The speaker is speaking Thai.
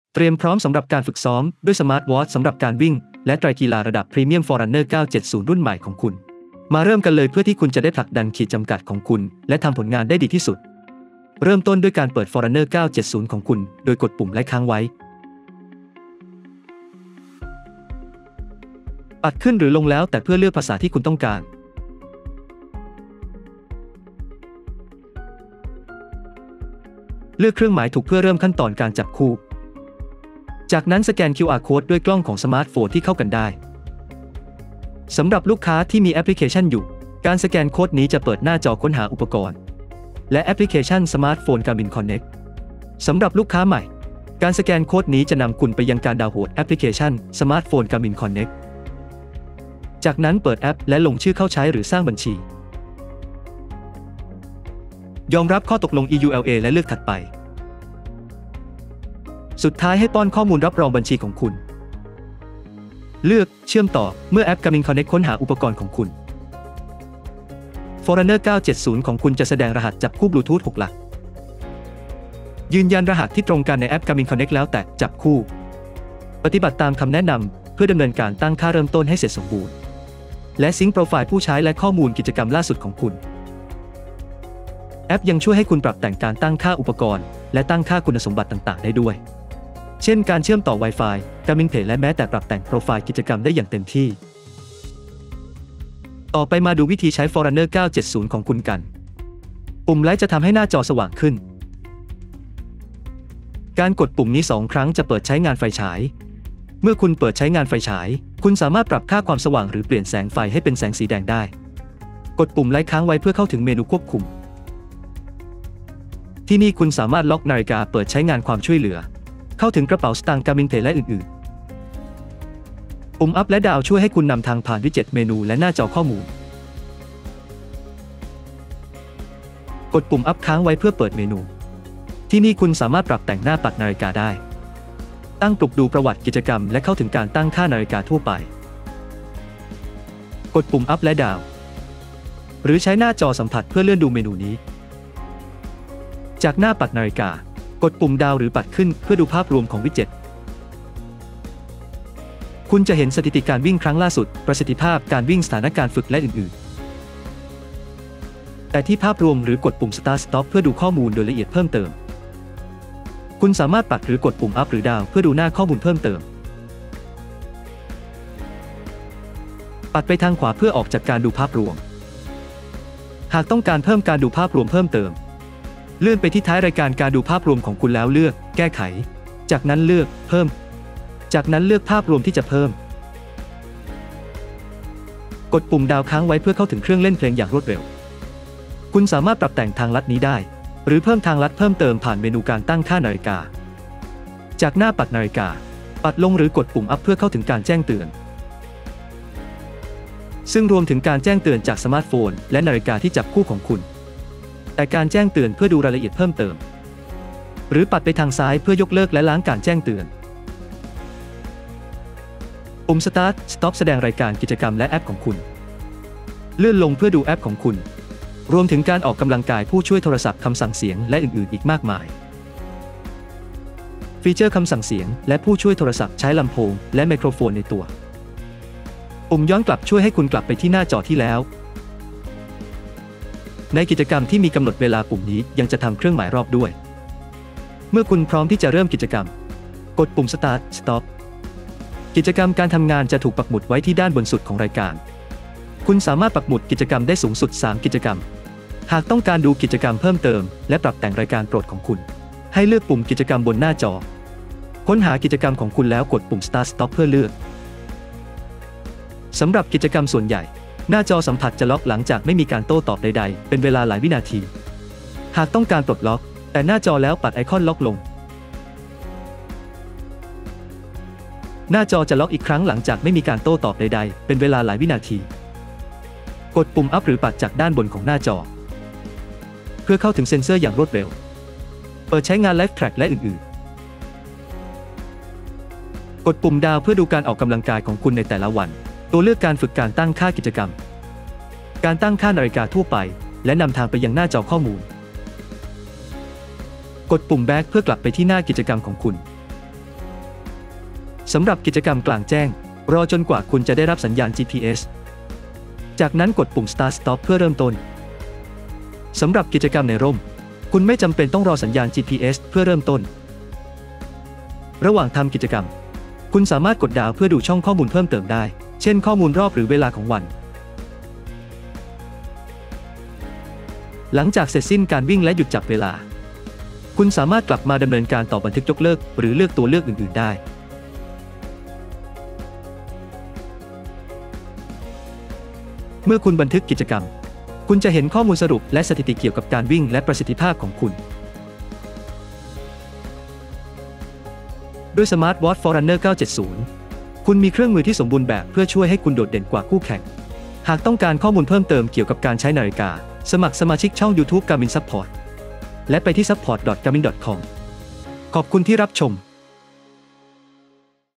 เตรียมพร้อมสำหรับการฝึกซ้อมด้วยสมาร์ทวอทช์สำหรับการวิ่งและไตรกีฬาระดับพรีเมียม Forerunner 970 รุ่นใหม่ของคุณมาเริ่มกันเลยเพื่อที่คุณจะได้ผลักดันขีดจำกัดของคุณและทำผลงานได้ดีที่สุดเริ่มต้นด้วยการเปิด Forerunner 970 ของคุณโดยกดปุ่มและค้างไว้ปัดขึ้นหรือลงแล้วแต่เพื่อเลือกภาษาที่คุณต้องการเลือกเครื่องหมายถูกเพื่อเริ่มขั้นตอนการจับคู่จากนั้นสแกน QR Code ด้วยกล้องของสมาร์ทโฟนที่เข้ากันได้สำหรับลูกค้าที่มีแอปพลิเคชันอยู่การสแกนโค้ดนี้จะเปิดหน้าจอค้นหาอุปกรณ์และแอปพลิเคชันสมาร์ทโฟน Garmin Connect สำหรับลูกค้าใหม่การสแกนโค้ดนี้จะนำคุณไปยังการดาวน์โหลดแอปพลิเคชันสมาร์ทโฟน Garmin Connect จากนั้นเปิดแอปและลงชื่อเข้าใช้หรือสร้างบัญชียอมรับข้อตกลง EULA และเลือกถัดไปสุดท้ายให้ป้อนข้อมูลรับรองบัญชีของคุณเลือกเชื่อมต่อเมื่อแอป Garmin Connect ค้นหาอุปกรณ์ของคุณ Forerunner 970 ของคุณจะแสดงรหัสจับคู่บลูทูธ6 หลักยืนยันรหัสที่ตรงกันในแอป Garmin Connect แล้วแต่จับคู่ปฏิบัติตามคำแนะนำเพื่อดำเนินการตั้งค่าเริ่มต้นให้เสร็จสมบูรณ์และซิงค์โปรไฟล์ผู้ใช้และข้อมูลกิจกรรมล่าสุดของคุณแอปยังช่วยให้คุณปรับแต่งการตั้งค่าอุปกรณ์และตั้งค่าคุณสมบัติต่างๆได้ด้วยเช่นการเชื่อมต่อ Wi-Fi Garmin Pay และแม้แต่ปรับแต่งโปรไฟล์กิจกรรมได้อย่างเต็มที่ต่อไปมาดูวิธีใช้ Forerunner 970 ของคุณกันปุ่มไลท์จะทำให้หน้าจอสว่างขึ้นการกดปุ่มนี้2 ครั้งจะเปิดใช้งานไฟฉายเมื่อคุณเปิดใช้งานไฟฉายคุณสามารถปรับค่าความสว่างหรือเปลี่ยนแสงไฟให้เป็นแสงสีแดงได้กดปุ่มไลท์ค้างไว้เพื่อเข้าถึงเมนูควบคุมที่นี่คุณสามารถล็อกนาฬิกาเปิดใช้งานความช่วยเหลือเข้าถึงกระเป๋าสตางค์ Garmin Pay และอื่นๆปุ่มอัพและดาวช่วยให้คุณนำทางผ่านวิดเจ็ตเมนูและหน้าจอข้อมูลกดปุ่มอัพค้างไว้เพื่อเปิดเมนูที่นี่คุณสามารถปรับแต่งหน้าปัดนาฬิกาได้ตั้งปลุกดูประวัติกิจกรรมและเข้าถึงการตั้งค่านาฬิกาทั่วไปกดปุ่มอัพและดาวหรือใช้หน้าจอสัมผัสเพื่อเลื่อนดูเมนูนี้จากหน้าปัดนาฬิกากดปุ่มดาวหรือปัดขึ้นเพื่อดูภาพรวมของวิดเจ็ตคุณจะเห็นสถิติการวิ่งครั้งล่าสุดประสิทธิภาพการวิ่งสถานการณ์ฝึกและอื่นๆแต่ที่ภาพรวมหรือกดปุ่ม Start Stop เพื่อดูข้อมูลโดยละเอียดเพิ่มเติมคุณสามารถปัดหรือกดปุ่ม Up หรือ Down เพื่อดูหน้าข้อมูลเพิ่มเติมปัดไปทางขวาเพื่อออกจากการดูภาพรวมหากต้องการเพิ่มการดูภาพรวมเพิ่มเติมเลื่อนไปที่ท้ายรายการการดูภาพรวมของคุณแล้วเลือกแก้ไขจากนั้นเลือกเพิ่มจากนั้นเลือกภาพรวมที่จะเพิ่มกดปุ่มดาวค้างไว้เพื่อเข้าถึงเครื่องเล่นเพลงอย่างรวดเร็วคุณสามารถปรับแต่งทางลัดนี้ได้หรือเพิ่มทางลัดเพิ่มเติมผ่านเมนูการตั้งค่านาฬิกาจากหน้าปัดนาฬิกาปัดลงหรือกดปุ่มอัพเพื่อเข้าถึงการแจ้งเตือนซึ่งรวมถึงการแจ้งเตือนจากสมาร์ทโฟนและนาฬิกาที่จับคู่ของคุณแต่การแจ้งเตือนเพื่อดูรายละเอียดเพิ่มเติมหรือปัดไปทางซ้ายเพื่อยกเลิกและล้างการแจ้งเตือนปุ่ม Start Stop แสดงรายการกิจกรรมและแอปของคุณเลื่อนลงเพื่อดูแอปของคุณรวมถึงการออกกำลังกายผู้ช่วยโทรศัพท์คำสั่งเสียงและอื่นๆอีกมากมายฟีเจอร์คำสั่งเสียงและผู้ช่วยโทรศัพท์ใช้ลำโพงและไมโครโฟนในตัวปุ่มย้อนกลับช่วยให้คุณกลับไปที่หน้าจอที่แล้วในกิจกรรมที่มีกำหนดเวลาปุ่มนี้ยังจะทำเครื่องหมายรอบด้วยเมื่อคุณพร้อมที่จะเริ่มกิจกรรมกดปุ่ม Start Stop กิจกรรมการทำงานจะถูกปักหมุดไว้ที่ด้านบนสุดของรายการคุณสามารถปักหมุดกิจกรรมได้สูงสุด3กิจกรรมหากต้องการดูกิจกรรมเพิ่มเติมและปรับแต่งรายการโปรดของคุณให้เลือกปุ่มกิจกรรมบนหน้าจอค้นหากิจกรรมของคุณแล้วกดปุ่ม Start Stop เพื่อเลือกสำหรับกิจกรรมส่วนใหญ่หน้าจอสัมผัสจะล็อกหลังจากไม่มีการโต้ตอบใดๆเป็นเวลาหลายวินาทีหากต้องการปลดล็อกแต่หน้าจอแล้วปัดไอคอนล็อกลงหน้าจอจะล็อกอีกครั้งหลังจากไม่มีการโต้ตอบใดๆเป็นเวลาหลายวินาทีกดปุ่ม Up หรือปัดจากด้านบนของหน้าจอเพื่อเข้าถึงเซ็นเซอร์อย่างรวดเร็วเปิดใช้งาน Live Track และอื่นๆกดปุ่มดาวเพื่อดูการออกกำลังกายของคุณในแต่ละวันตัวเลือกการฝึกการตั้งค่ากิจกรรมการตั้งค่านาฬิกาทั่วไปและนำทางไปยังหน้าจอข้อมูลกดปุ่ม Back เพื่อกลับไปที่หน้ากิจกรรมของคุณสำหรับกิจกรรมกลางแจ้งรอจนกว่าคุณจะได้รับสัญญาณ GPS จากนั้นกดปุ่ม Start Stop เพื่อเริ่มต้นสำหรับกิจกรรมในร่มคุณไม่จำเป็นต้องรอสัญญาณ GPS เพื่อเริ่มต้นระหว่างทำกิจกรรมคุณสามารถกดดาวเพื่อดูช่องข้อมูลเพิ่มเติมได้เช่นข้อมูลรอบหรือเวลาของวันหลังจากเสร็จสิ้นการวิ่งและหยุดจับเวลาคุณสามารถกลับมาดำเนินการต่อบันทึกยกเลิกหรือเลือกตัวเลือกอื่นๆได้เมื่อคุณบันทึกกิจกรรมคุณจะเห็นข้อมูลสรุปและสถิติเกี่ยวกับการวิ่งและประสิทธิภาพของคุณด้วย Smart Watch Forerunner 970 คุณมีเครื่องมือที่สมบูรณ์แบบเพื่อช่วยให้คุณโดดเด่นกว่าคู่แข่งหากต้องการข้อมูลเพิ่มเติมเกี่ยวกับการใช้นาฬิกาสมัครสมาชิกช่อง YouTube Garmin Support และไปที่ support.garmin.com ขอบคุณที่รับชม